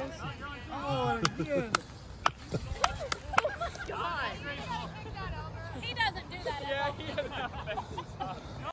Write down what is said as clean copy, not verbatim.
Oh, again. God. He doesn't do that. Yeah, he doesn't have